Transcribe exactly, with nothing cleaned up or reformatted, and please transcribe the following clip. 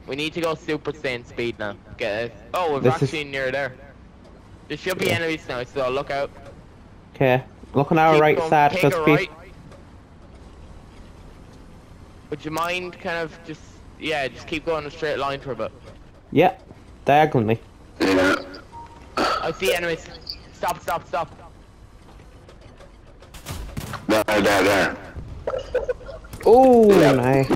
We need to go super saiyan speed now. Get it. Oh, we're This actually is... near there. There should be enemies now, so look out. Okay. Look on our Keep right going, side, take good a speed. right. Would you mind kind of just, yeah, just keep going a straight line for a bit. Yeah, diagonally. Yeah. I see enemies. Stop, stop, stop. There, there, there. Oh, nice.